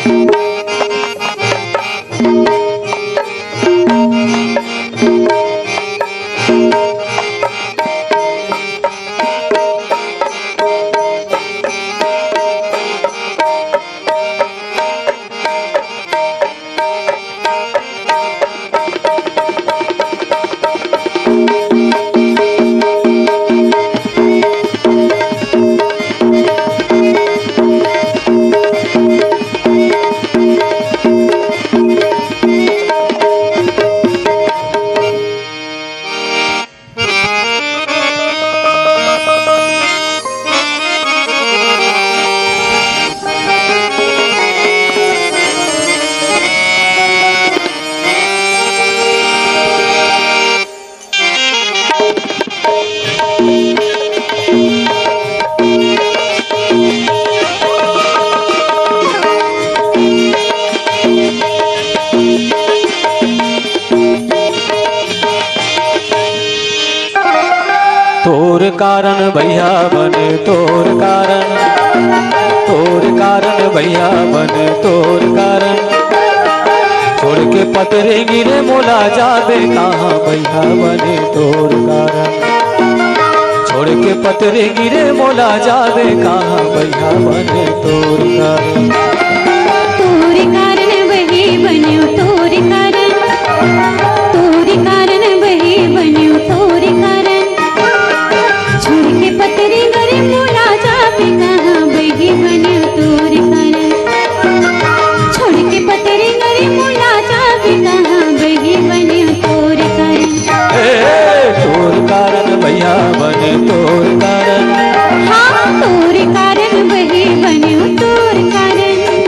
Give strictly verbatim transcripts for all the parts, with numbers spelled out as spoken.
तोर कारण भैया बने तोर कारण, तोर कारण भैया बने तोर कारण। छोड़ के पतरे गिरे मोला जाबे कहाँ भैया बने तोर कारण। छोड़ के पतरे गिरे मोला जाबे कहाँ भैया बने तोर कारण। तोर कारण वही बन्यो तोर कारण, तोर कारण वही बन्यो तोर कारण। छोड़ के पतरे गिरे मोला जाबे कहाँ वही बन्यो तोर कारण। छोड़ के पतरे गिरे मोला जाबे कहाँ वही बन्यो तोर कारण। तोर कारण भैया बने तोर कारण। हाँ तोर कारण वही बन्यो तोर कारण।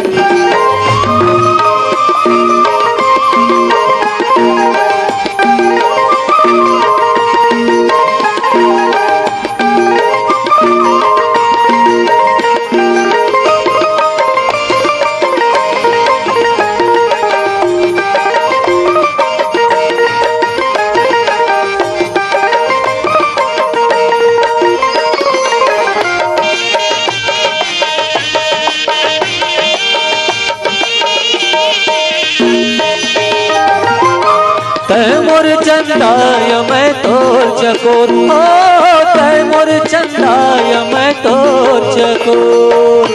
तय मोर चंदाय मैं तोर चकोर, ओ तय मोर चंदाय मैं तोर चकोर।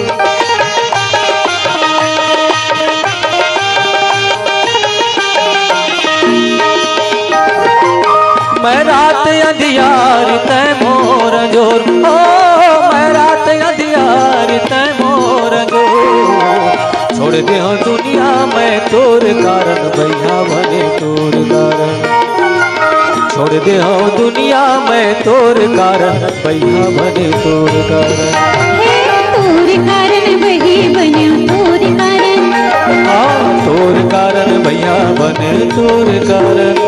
मैं रात अंधियार तय मोर जोर, ओ मैं रात अंधियार तय मोर जोर। छोड़ दे हो दुनिया मैं तोर कारण भैया बने तोर कारण। छोड़ दे हो दुनिया मैं तोर कारण भैया बने तोर कारण। तोर कारण वही बन्यो तोर कारण। हाँ तोर कारण भैया बने तोर कारण।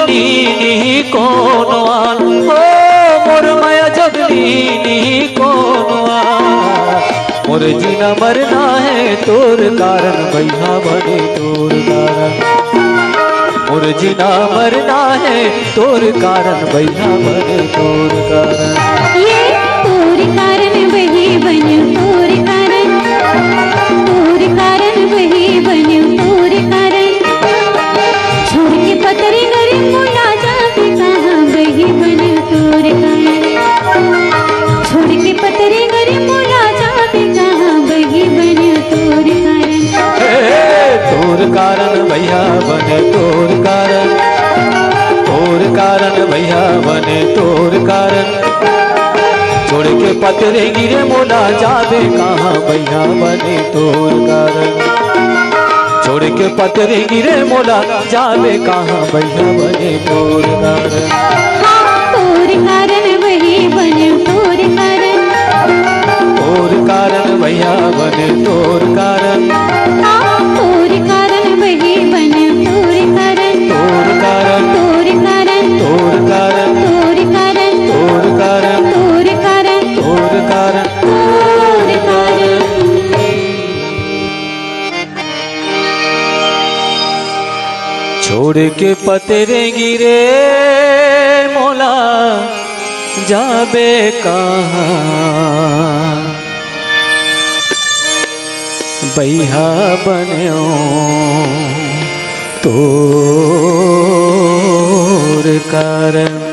जगनी नी कौन आन ओ मोर माया जगनी नी कौन आन मोर जीना मरना है तोर कारण भैया बने तोर कारण मोर जीना मरना है तोर कारण भैया बने तोर कारण ये तोर कारण वही बन्यो तोर कारण तोर कारण वही बन्यो तोर कारण छोड़ के पतरी गरी मोला जाते कहाँ वही बन्यो तोर कारण छोड़ के पतरी गरी मोला जाते कहाँ वही बन्यो तोर कारण तोर कारण भैया बने तोर कारण तोर कारण भैया बने तोर कारण छोड़ के पतरे गिरे मोला जावे कहाँ भैया बने तोर कारण छोड़ के पतरे गिरे मोला जावे कहाँ भैया बने तोर कारण तोर कारण वही बन्यो तोर कारण तोर कारण भैया बने तोर कारण तोर कारण वही बन्यो तोर कारण तोर कारण तोर कारण तोर कारण तोर कारण तोर कारण तोर कारण तोर कारण तोर कारण छोड़ के पतरे गिरे मोला जाबे कहाँ भैया बन्यो तोर कारण।